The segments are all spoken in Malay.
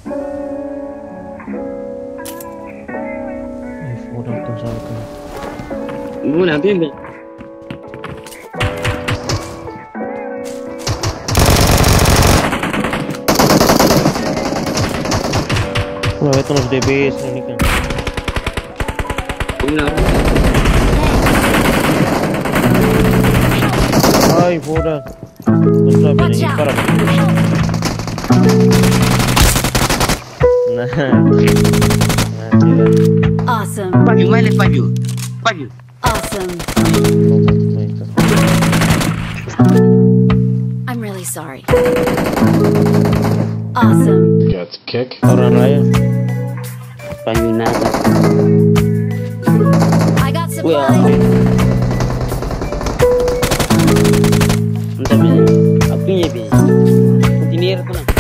Udah tuh sampai. Ibu nanti ambil. Wah, itu harus DBS ini kan. Ay, fuera. No sabe ni para. Nah. Awesome. Paju, main paju. Paju. Awesome. I'm really sorry. Awesome. Got kick. Orang lain. Paju nada. I got supplies. Entar bisa. Apa ni bisa? Continuer tu nak.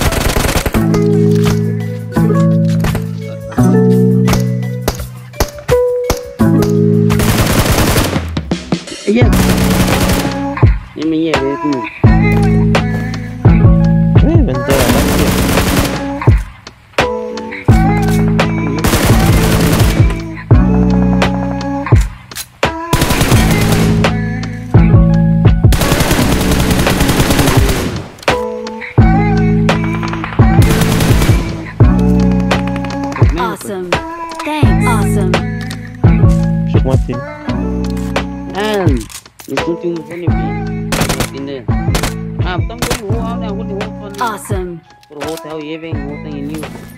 Iya. Ini ya itu. Bentar lagi. Awesome. Thanks. Awesome. Sok mati. Itu cuma ni ini. Betul tu. Wow, ni aku tu. Awesome. Pro tahu ye beng, tahu ini.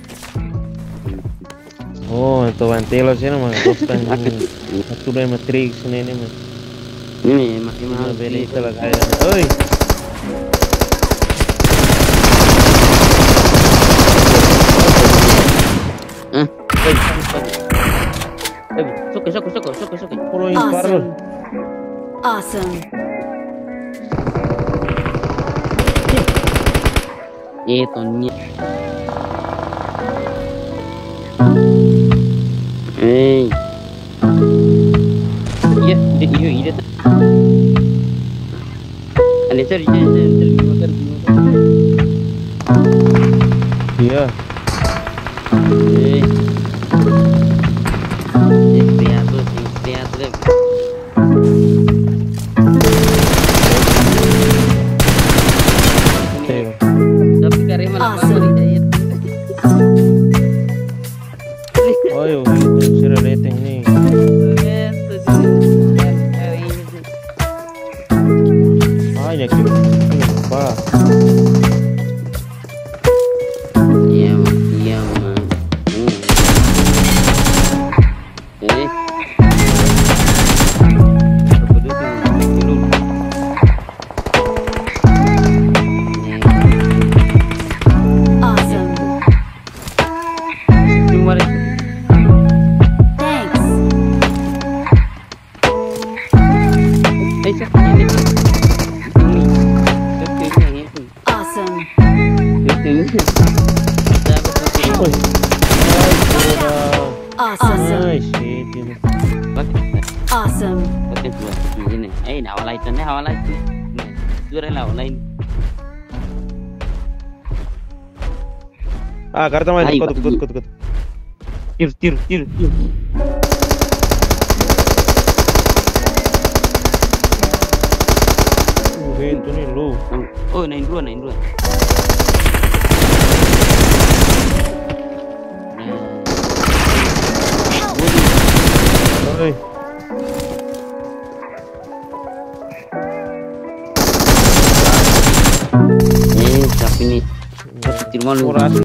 Oh, itu ventilos ini mah kostan. Satu dari matrix ini mah. Ini masih mahal. Beli itu lah kaya. Oi. Suka. Puro disparo. Awesome. Itu ni. Hey. Ya, dia. Ada cari. Iya. Oh, itu sira rating nih. Banyak juga. Apa? Iya. Awesome. Thanks. Awesome. Awesome. Nice, ini. Awesome. Hawa lain. Dua lain. Ah, kartu main Ayo, kut. Tir. Vento nih lu. Oh, naik dua. Oi. Tapi ni tir malu.